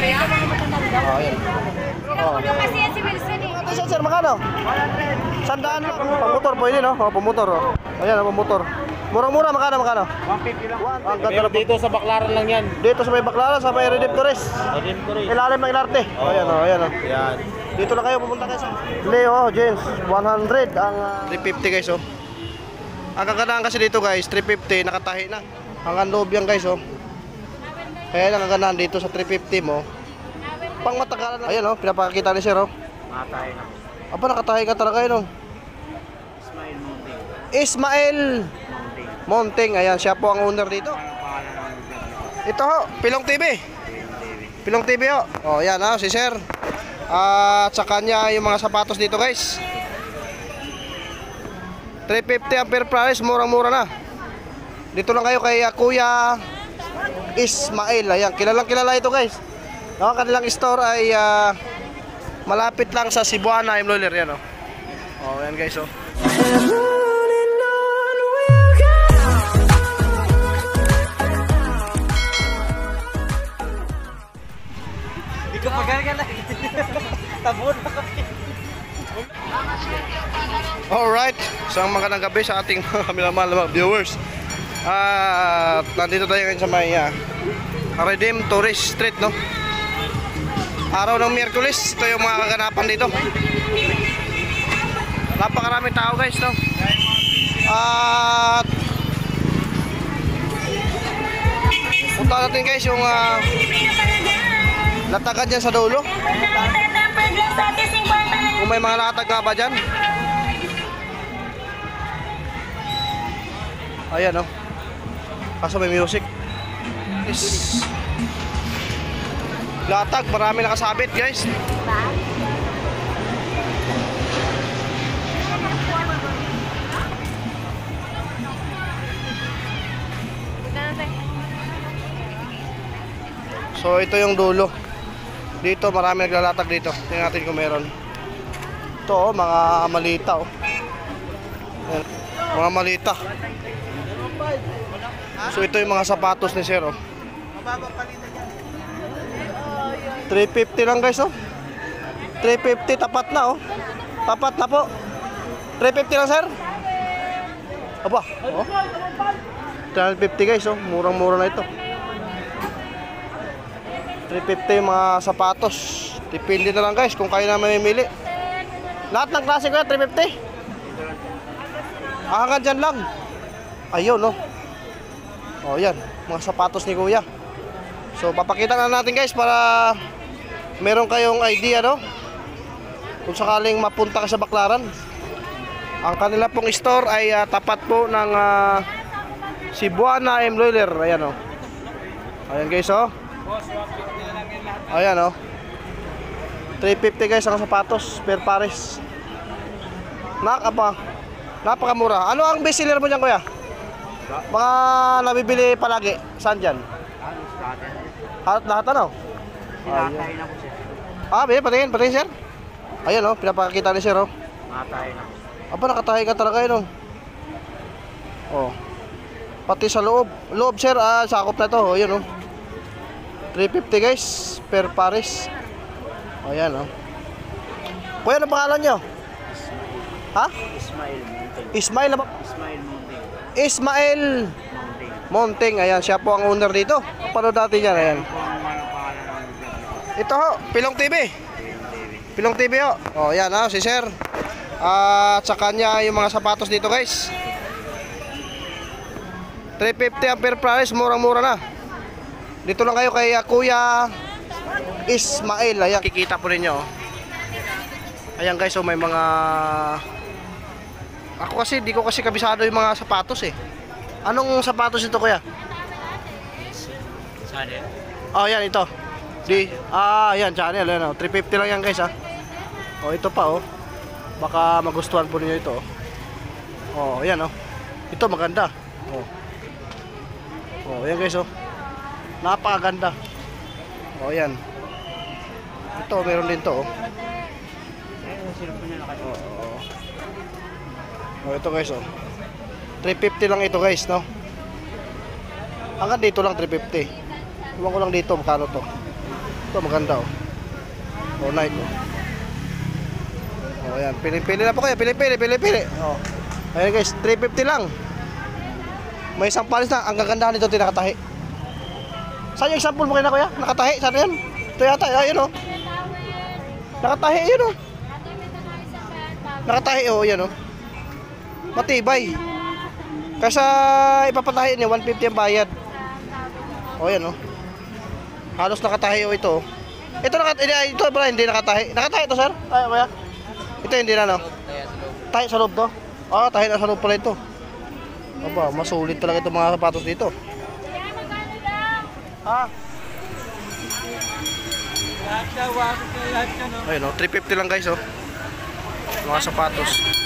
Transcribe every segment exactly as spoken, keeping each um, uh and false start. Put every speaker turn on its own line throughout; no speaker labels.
Oh, ayan. Oh.
Kasi yan si Wilson eh.
Ito siya, sir, makano? Sandaan lang. Pamotor po yun, no? Oh, pamotor, oh. Ayan, oh, pamotor. Murang-mura, makano, makano?
one fifty lang.
Ang ganda
Pero
na po.
dito sa Baclaran lang yan.
Dito sa may Baclaran, sa may Redemptores.
Odin ko rin.
Ilalim ng Inarte. Oh, ayan, oh, ayan, oh.
Yan.
Dito na kayo, pupunta kayo sa Leo, James, one hundred ang uh, three fifty guys, oh. Ang kagandahan kasi dito guys, three fifty, nakatahi na. Hanggang loob yan guys, oh. Kaya lang ang kagandahan dito sa three fifty mo, pang matagalan na. Ayan, oh, pinapakita ni sir, oh.
Nakatahi na.
Aba, nakatahi ka talaga yun, oh.
Ismail Monting.
Ismail
Monting.
Monting, ayan, siya po ang owner dito.
Ang pangalan ng vlog?
Ito ho, Pilong T V. Pilong T V ho. Oh, yan ha, si sir. Ah, at sa kanya yung mga sapatos dito guys. three fifty ang per price, murang-mura na. Dito lang kayo kay uh, Kuya Ismail. Ayan, kilalang kilala ito guys. Ang kanilang store ay uh, malapit lang sa Cebuana, Imloiler yan oh. Oh, yan guys oh.
Hindi ko pagkakagal lang. Tabon na kami.
Alright, isang magandang gabi sa ating mga mga viewers. At uh, nandito tayo ngayon sa may uh, Redemptores Street, no? Araw ng Miyerkules, ito yung mga kaganapan dito. Napakaraming tao guys, no? At punta natin guys yung uh, latagan dyan sa dulo. Kung may mga nakatag nga ba dyan. Ayan o, oh. Kaso may music. Is latag, marami nakasabit guys. So ito yung dulo. Dito marami naglalatag dito. Tingnan natin kung meron. Ito oh, mga malita oh. Ayan, mga malita. So ito yung mga sapatos ni sir oh. three fifty lang guys oh. three fifty tapat na oh. Tapat na po. three fifty lang sir. Aba, oh. three fifty guys oh, murang-mura na ito. three fifty yung mga sapatos. Depende na lang guys kung kayo na mamimili. Lahat ng klase ko yan, three fifty. Ah, hanggang dyan lang. Ayun, no. O, yan. Mga sapatos ni kuya. So, papakita na natin guys para meron kayong idea, no? Kung sakaling mapunta ka sa Baclaran. Ang kanila pong store ay uh, tapat po ng uh, Cebuana Imloiler. Ayan, o. Ayan guys, o. Ayan, o. three fifty guys ang sapatos per pares. Nakapa. Napakamura. Ano ang best seller mo diyan, kuya? Mga nabibili palagi. Saan diyan? Lahat lahat ano?
Nakatahi na po siya.
Ah, be, patingin, patingin sir. Ayan oh, pinapakita ni sir oh.
Nakatahi na po.
Aba, nakatahi ka talaga yun oh. Oh. Pati sa loob. Loob sir, ah, sakop na to. Oh, yun oh. three fifty guys per pares. Ayan oh. Kuya, ano pangalan nyo? Ha?
Ismail Monting.
Ismail na ba?
Ismail Monting.
Ismail
Monting.
Monting. Ayan, siya po ang owner dito. Paano dati yan? Ayan.
Kung ano ang pangalan ng vlog?
Ito ho, Pilong T V. Pilong T V ho. Oh, yan ha, si sir. Uh, at sa kanya yung mga sapatos dito guys. three fifty ang per price, murang-mura na. Dito lang kayo kay uh, Kuya Ismail. Ayan, kikita po ninyo. Ayan guys, so may mga... Ako kasi, di ko kasi kabisado yung mga sapatos eh. Anong sapatos ito kuya?
Channel.
Oh, yan ito. Di, ah, yan, channel. Yan, oh. three fifty lang yan guys ha. Oh, ito pa oh. Baka magustuhan po niyo ito oh. Oh, yan oh. Ito maganda. Oh. Oh, yan guys oh. Napakaganda. Oh, yan. Ito, meron din to oh. Oh, oh. Oh, ito guys oh. three fifty lang ito guys, no? Hanggang dito lang three fifty. Iwan ko lang dito magkano to. Ito maganda oh. Oh, night oh. Oh, ayan. Pili-pili na po kayo. Pili-pili, pili-pili. Oh. Ayan guys, three fifty lang. May isang palis na. Ang gagandahan nito, tinakatahi. Saan yung example mo kayo na kuya? Nakatahi, saan yan? Ito yata, ayun oh. Nakatahi, ayun oh. Nakatahi oh, yan oh. Matibay. Kaysa ipapatahi niya, one fifty ang bayad. Oh, yan oh. Halos nakatahi oh ito oh. Ito nakatahi, ito ba hindi nakatahi? Nakatahi ito sir? Tayo kuya? Ito hindi na no? Tahi sa loob to? Ah, tahi na sa loob pala ito. Aba, masulit talaga itong mga sapatos dito. Ah.
Lahat siya, wakit na lahat siya, no?
Ayun oh, three fifty lang guys oh. Mga sapatos.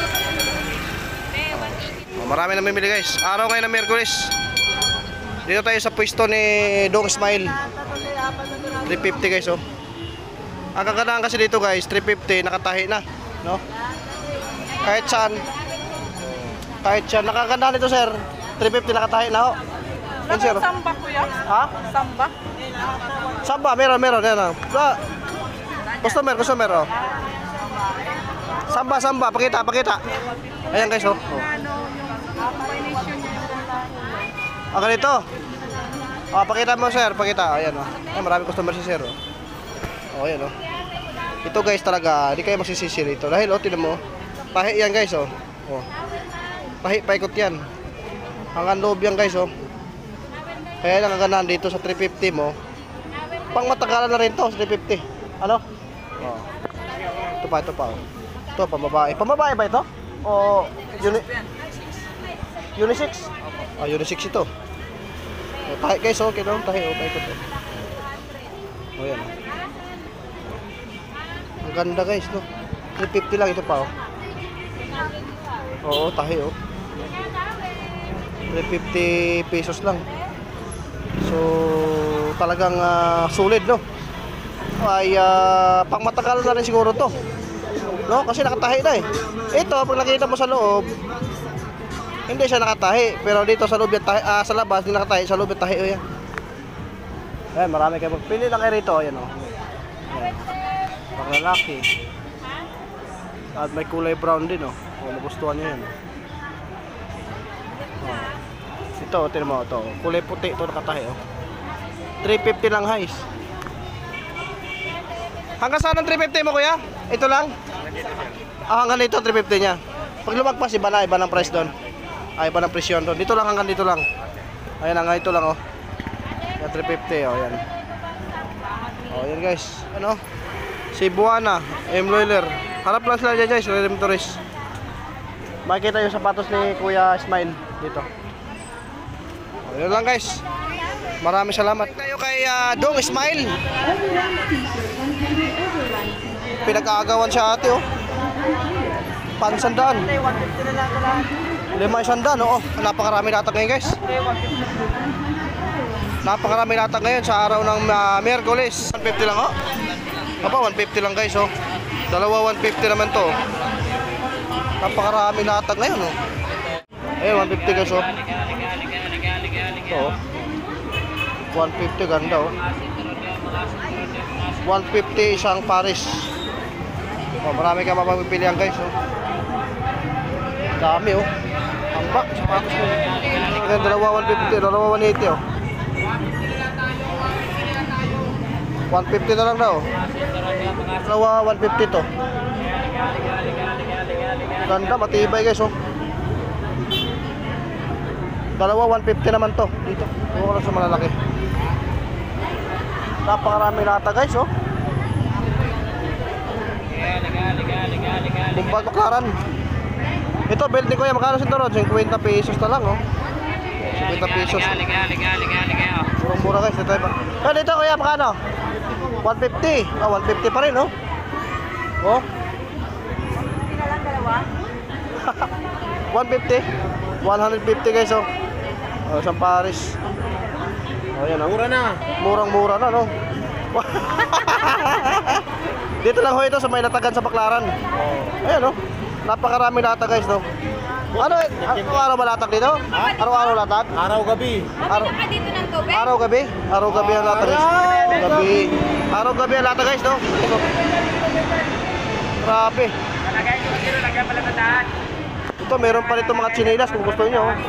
Oh, marami na mamimili guys. Araw ngayon ng Miyerkules. Dito tayo sa pwesto ni Dong Smile. three fifty guys oh. Ang kagandahan kasi dito guys, three fifty nakatahi na, no? Kahit saan. Kahit saan nakagandahan dito sir. three fifty nakatahi na oh. Yan sir.
Samba kuya?
Ha?
Samba?
Samba, meron, meron, yan oh. Ah, customer, customer oh. Samba, samba, pakita, pakita. Ayan guys oh. Oh. Ah, ganito. Ah, pakita mo sir, pakita. Ayan oh. Ay, marami customer si sir oh. Oh, ayan oh. Ito guys talaga, hindi kayo magsisisi rito. Dahil oh, tinan mo. Tahi yan guys oh. Oh. Tahi paikot yan. Hanggang loob yan guys oh. Kaya nangaganahan dito sa three fifty mo. Pang matagalan na rin to, three fifty. Ano? Oh. Ito pa, ito pa oh. Ito, pambabae. Pambabae ba ito? O uni unisex? Ah, unisex ito. Oh, tahi guys, okay no? Tahi, oh, paikot oh. Oh, yan. Ang ganda guys, no? three fifty lang ito pa, oh. Oo, tahi, oh. three fifty pesos lang. So, talagang uh, sulit, no? Ay, uh, pang matagal na rin siguro to. No? Kasi nakatahi na eh. Ito, pag nakita mo sa loob, hindi siya nakatahi. Pero dito sa loob yung tahi, ah, sa labas, hindi nakatahi. Sa loob yung tahi, oh yan. Ayan, marami kayo. Pili lang kayo rito, ayan, oh. Ayan. Pang lalaki. At may kulay brown din, oh. Oh, magustuhan nyo yan. Oh. Ito, tinan mo, ito. Kulay puti, ito nakatahi, oh. three fifty lang, guys. Hanggang saan ang three fifty mo, kuya? Ito lang? Ah, hanggang dito, three fifty niya. Pag lumagpas, iba na, iba ng price doon. Ah, iba ng presyon doon. Dito lang, hanggang dito lang. Ayan, hanggang ito lang, oh. Yan, three fifty, oh, yan. Oh, yan, guys. Ano? Cebuana, M. Loiler. Harap lang sila dyan, guys. Redemptoris. Makikita yung sapatos ni Kuya Smile dito. Oh, yun lang, guys. Maraming salamat. Tayo kay uh, Dong Smile. Pinag-aagawan siya ate, oh. Pansandaan. Lima isandaan, oo. Napakarami latag ngayon, guys. Napakarami latag ngayon sa araw ng uh, Miyerkules. one fifty lang, oh. Aba, one fifty lang, guys, oh. Dalawa one fifty naman to. Napakarami latag ngayon, oh. Eh, one fifty, guys, oh. Ito, oh. one fifty, ganda, oh. one fifty isang Paris. Oh, marami ka mapapipilian, guys, oh. Dami, oh. Ambak, sapatos mo. Ayan, dalawa one fifty, dalawa one eighty, oh. one fifty na lang daw. Dalawa one fifty to. Ganda, matibay, guys, oh. Dalawa one fifty naman to. Dito, huwag ko lang sa malalaki. Napakarami lata, guys, oh. Bumbag Baklaran. Ito, belt ni Kuya, magkano si Toron? fifty pesos na lang, oh. fifty pesos. Murang-mura, guys. Dito, iba. Kaya dito, Kuya, magkano? one fifty. Oh, one fifty pa rin, oh. Oh. one fifty. one fifty, guys, oh. Oh, isang Paris. Oh, yan, oh.
Mura na.
Murang-mura na, no? Dito lang ho ito sa may latagan sa Baklaran. Oh. Ayan, no? Napakarami latag, guys, no? Ano, araw-araw ba latag dito? Araw-araw latag?
Araw-gabi.
Araw
Ka dito ng tubig?
Araw-gabi? Araw-gabi ang latag, guys. Gabi. Araw gabi ang lata guys, no? Ito. Grabe. Ito, meron pa rito mga chinelas kung gusto niyo. oh.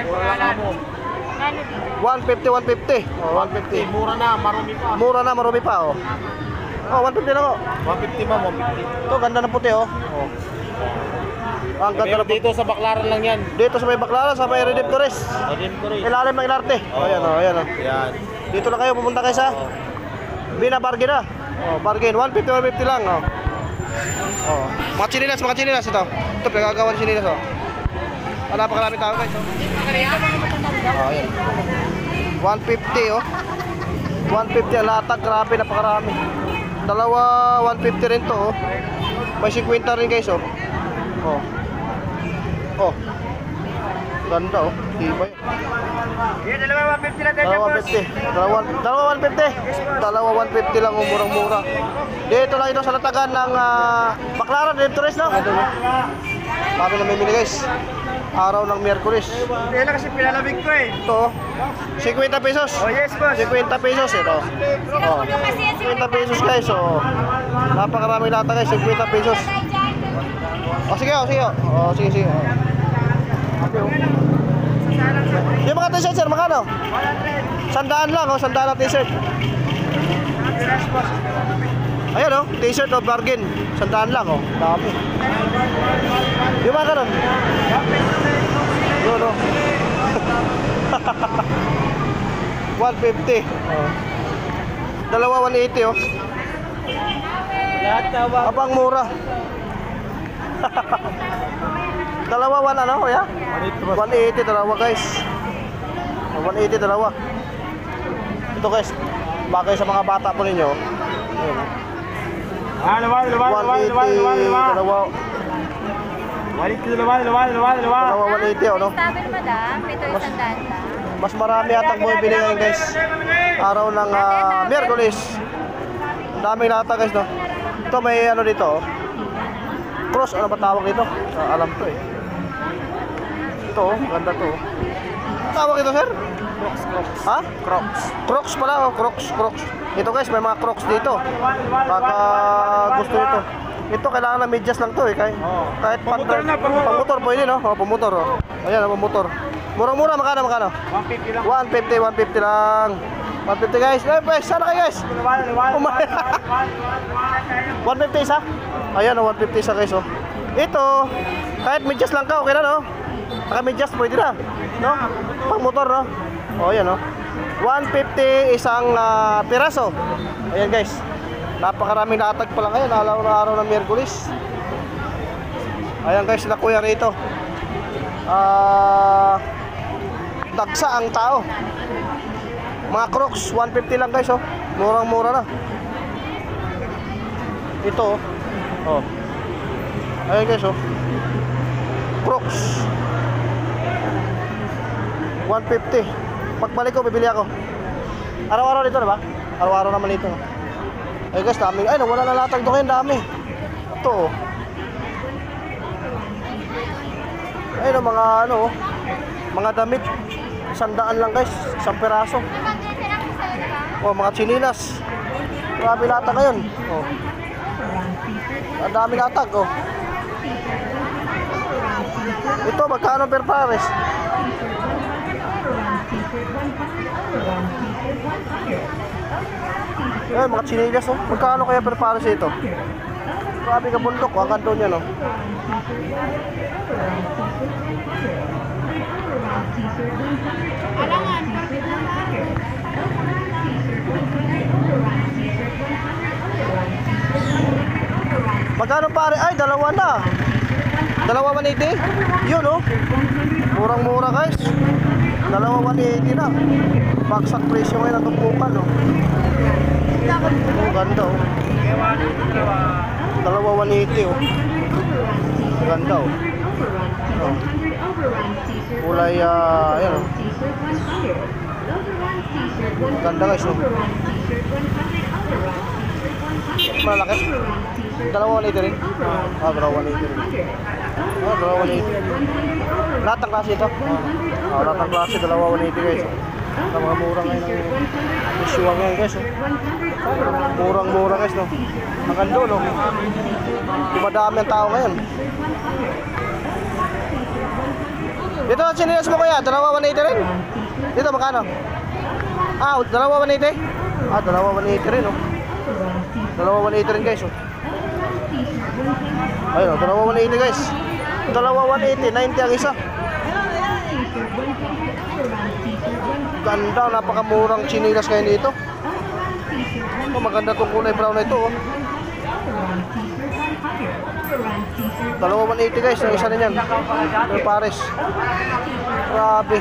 one fifty, one fifty. Oh, one fifty.
Mura na, marumi pa.
Mura na, marumi pa, oh. Oh, one fifty lang, oh.
one fifty ma'am, one fifty.
Ito, ganda na puti, oh. Oh. Ang ganda
Pero
na puti.
dito sa Baclaran lang yan.
Dito sa may Baclaran, sa may Redemptores.
Adim ko rin.
Ilalim ng Ilarte. Oh, ayan, oh, ayan, oh.
Yan.
Dito na kayo, pupunta kayo sa Bina Bargain na. Oh, bargain. one fifty, one fifty lang, oh. Oh. Mga chinilas, mga chinilas ito. Ito, pinagagawa ng chinilas, oh. Ah, napakarami tao, guys, oh. Oh, ayan. one fifty, oh. one fifty ang latag, grabe, napakarami. Dalawa, one fifty rin to, oh. May fifty rin, guys, oh. Oh. Oh. Ganda, oh. Tibay.
Yan, dalawa one fifty lang tayo,
Dalawa
boss.
one fifty. Dalawa, dalawa one fifty. Dalawa one fifty lang, oh, murang-mura. Dito lang ito sa latagan ng uh, Baclaran, Redemptores, no? Marami na mamimili, guys. Araw ng Miyerkules.
Yan lang kasi pinalamig ko eh.
Ito, fifty pesos.
Oh, yes, boss.
fifty pesos ito. Oh. fifty pesos, guys. So, napakaraming lata, guys. fifty pesos. Oh, sige, oh, sige. Oh, sige, sige. Oh. Okay, oh. Yung mga t-shirt, sir, magkano? Sandaan lang, oh, sandaan ang t-shirt. Ayan, oh, t-shirt, oh, bargain. Sandaan lang, oh. Dami. Yung mga kanon? Yun, oh. one fifty. Oh. Dalawa one eighty, oh.
Lahat na ba?
Abang mura. Dalawa one ano, kuya? one eighty dalawa, guys. Oh, one eighty dalawa. Ito, guys. Bagay sa mga bata po ninyo. Ayun.
Ah, luwa, luwa, luwa,
one eighty
luwa, luwa, luwa.
dalawa.
one eighty, luwa, luwa, luwa, luwa.
Dalawa one eighty, oh, no?
Sabi naman madam, ito isang daan lang.
Mas marami atang bumibili ngayon, guys. Araw ng uh, Miyerkules. Ang daming lata, guys, no? Ito, may ano dito, oh. Cross, ano ba tawag dito? Ah, alam to, eh. Ito, oh. Ganda to, oh. Ano tawag ito, sir?
Crocs, crocs.
Ha?
Crocs.
Crocs pala, oh. Crocs, crocs. Ito, guys, may mga crocs dito. Baka gusto ito. Ito, kailangan na medyas lang to, eh. Kahit,
Oo.
kahit
Pamotor na, pamotor.
Pamotor, pwede, no? Oh, pamotor, oh. Ayan, oh, pamotor. Murang-mura, makano, makano?
one fifty lang.
one fifty, one fifty lang. one fifty, guys. Eh, pues, sana kayo, guys?
Luwa, luwa, luwa,
Umay-
luwa, luwa, luwa.
one fifty isa? Ayan, oh, one fifty isa, guys, oh. Ito, kahit medyas lang ka, okay na, no? Naka medyas, pwede na. No? Pang motor, no? O, ayan, oh. one fifty isang ah, piraso. Ayan, guys. Napakaraming latag pala ngayon. Araw na araw ng Miyerkules. Ayan, guys, sila kuya rito. Ah... dagsa ang tao. Mga Crocs, one fifty lang, guys, oh. Murang-mura na. Ito, oh. Oh. Ayan, guys, oh. Crocs. one fifty. Pagbalik ko, bibili ako. Araw-araw dito, na ba? Araw-araw naman dito. Ay, guys, dami. Ay, nawala na latag doon ngayon, dami. Ito, oh. Ayun, oh, mga ano, oh. Mga damit. Sandaan lang, guys. Isang peraso. Oh, mga chinilas. Grabe latag ngayon. Oh. Ang dami latag, oh. Ito, magkano per pares? Eh, mga chinilas, oh. Magkano kaya per pares ito? Grabe ka bundok, oh. Ang kanto niya, no? Magkano pare? Ay, dalawa na. Dalawa one eighty? Yun, oh. Murang-mura, guys. Dalawa one eighty na. Bagsak presyo ngayon ang tumpukan, oh. Oh, ganda, oh. Dalawa one eighty, oh. Ganda, oh. Oh. Kulay, ah, ayan, oh. Ganda, guys, oh. Malaki. Dalawa one eighty rin. Ah, dalawa one eighty rin. Ah, dalawa one eighty. Lahat ng klase ito. Ah, lahat ng klase, dalawa one eighty, guys. Ang mga mura ngayon ng issue ngayon guys. Oh. Murang-mura guys, no? Hanggang doon, no? Dumadami ang tao ngayon. Dito ang sinilas mo kuya, dalawa one eighty rin. Dito magkano? Ah, dalawa one eighty? Ah, dalawa one eighty rin, no? Dalawa one eighty rin guys, oh. Ayun, oh, dalawa one eighty guys. Dalawa one eighty, ninety ang isa. Ganda, napakamurang chinilas ngayon dito. Oh, maganda itong kulay brown na ito, oh. Dalawa one eighty guys, ang isa na yan. May pares. Grabe.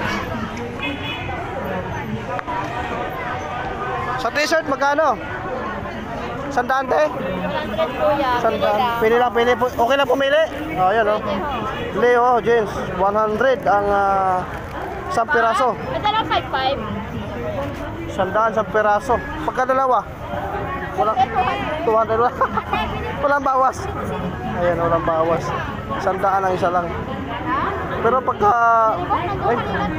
Sa t-shirt, magkano? Sandaan, te?
Kuya,
Sandaan. Pili lang, pili. po- Okay lang pumili? Oh, yan, oh. Leo, jeans. one hundred ang uh, isang piraso.
Ito lang five five.
Sandaan sa piraso. Pagka dalawa? Wala. two hundred lang. Walang bawas. Ayan, walang bawas. Sandaan ang isa lang. Pero pagka... Ay,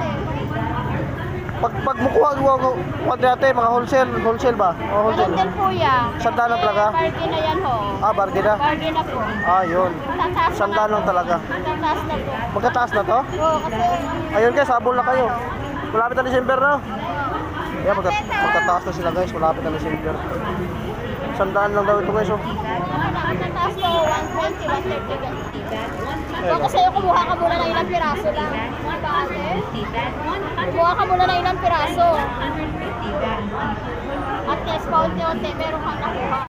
pag, pag mukuha ko, kuha natin, mga wholesale, wholesale ba? O wholesale?
Walang din kuya.
Sandaan lang talaga?
Bargain na yan ho.
Ah, bargain na?
Bargain na po.
Ah, yun.
Tataas na
Sandaan lang talaga.
Tataas na po.
Magkataas na to?
Oo, kasi
Ayun guys, habol na kayo. Malapit na December na. Yeah, magka magkataas na sila guys, malapit na December. Sandaan lang daw ito guys, oh.
ang tataas na one twenty, one thirty ganun. So kasi kumuha ka muna ng ilang piraso lang. Kumuha ka muna ng ilang piraso. At yes, paunti-unti, meron kang nakuha.